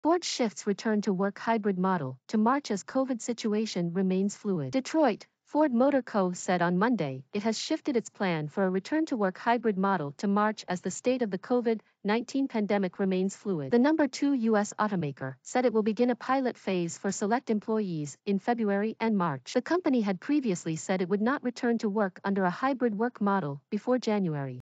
Ford shifts return to work hybrid model to March as COVID situation remains fluid. Detroit, Ford Motor Co. said on Monday it has shifted its plan for a return-to-work hybrid model to March as the state of the COVID-19 pandemic remains fluid. The number 2 U.S. automaker said it will begin a pilot phase for select employees in February and March. The company had previously said it would not return to work under a hybrid work model before January.